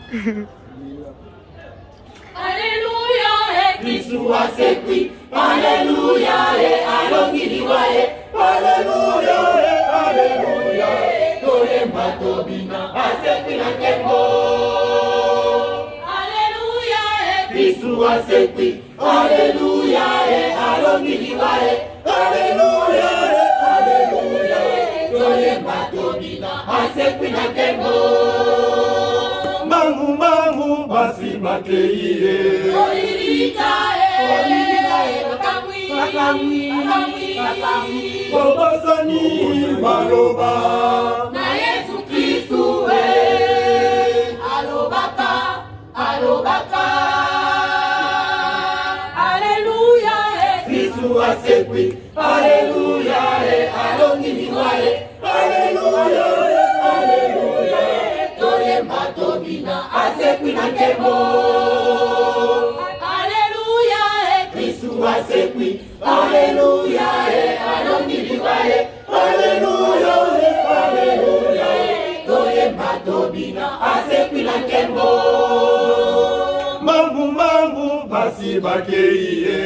Alléluia, et Christou a séqui. Alléluia, et alongiliwa, Alléluia, et Alléluia, Tole matobina, a séqui na kembo. Alléluia, et Christou a séqui. Alléluia, et alongiliwa, Alléluia, et Alléluia, Tole matobina, a séqui na kembo. Mangu mangu basi makeiye Bobasani maloba na Yesu Kristu alobaka alobaka Alléluia Kristu asekwi Alléluia alongiliwa Alléluia Alléluia Tole matobina asekwi na kembo Alléluia Kristu asekwi Alléluia alongiliwa Alléluia Alléluia Tole matobina asekwi na kembo Mangu mangu basi bakeiye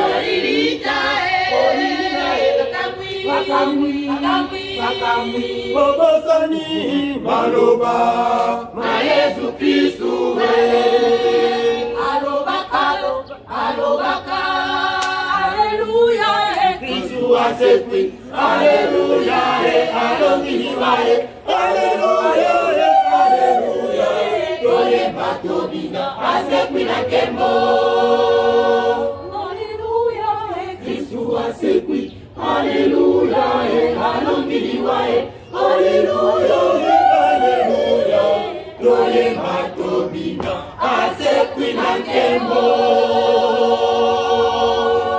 Bobasani maloba na Yesu Kristu alobaka alobaka Alléluia Kristu asekwi Alléluia alongiliwa Alléluia Alléluia Tole matobina asekwi na kembo Alléluia Kristu asekwi Alléluia alongiliwa Alléluia Alléluia Tole matobina asekwi na kembo